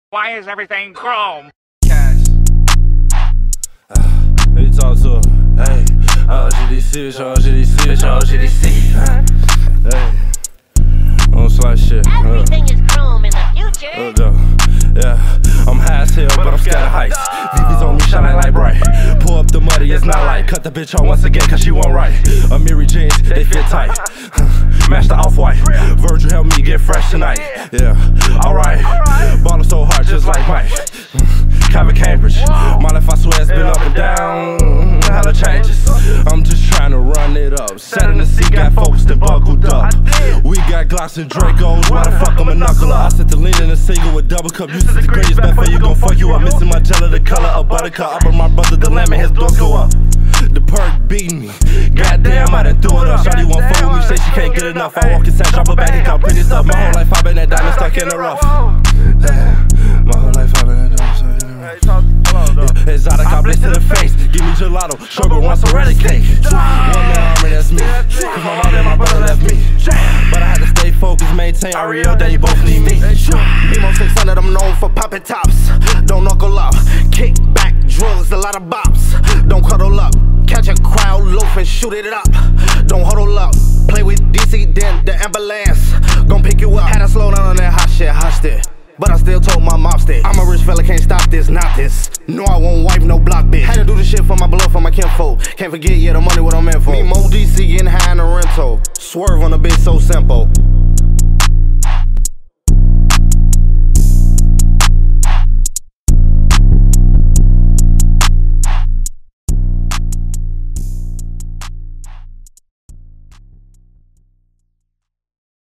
Why is everything chrome? Cash. You talk to her. Hey, GDC, GDC. Hey, on slice shit. Everything is chrome in the future. Yeah, I'm high as hell, but I'm scared of heights. VV's on me, shining like bright. Pull up the muddy, it's not light. Cut the bitch on once again, cause she won't right. Amiri jeans, they fit tight. Match the off-white. Virgil help me get fresh tonight. Yeah, alright. Ballin' so hard, just like Mike. Calvin Cambridge. My life, I swear, it's been up and down. Hella changes. I'm just trying to run it up. Sat in the seat, got focused and buckled up. We got Glocks and Dracos. Why the fuck I'm a knuckler? I set the lean in a single with double cup. You said the greatest bet for you gon' fuck you up. Missing my jelly, the color of buttercup. I brought my brother the lemon, his doors go up. The perk beating me. Goddamn, I done threw it up. Shawty won't fuck with me, say she can't get enough. I walk inside, drop her back and count pretty stuff. My whole life I've been that diamond stuck in the rough. My whole life I've been that diamond stuck in the rough. Exotic, I blaze to the face. Give me gelato, sherbet wants a ready cake. One man army, that's me. Cause my mom and my brother left me. But I had to stay focused, maintain Ariel, then you both need me. Nemo 600, I'm known for popping tops. Don't knuckle up, kick back, drugs, a lot of bops. Don't cuddle up, catch a crowd, loaf and shoot it up. Don't huddle up, play with DC, then the ambulance gon' pick you up. Had to slow down on that hot shit, but I still told my mom stay. I'm a rich fella, can't stop this, not this. No, I won't wipe no block bitch. Had to do this shit for my blood, for my kinfolk. Can't forget, yeah, the money what I'm in for. Me, Mo DC, getting high in the rental. Swerve on a bitch so simple.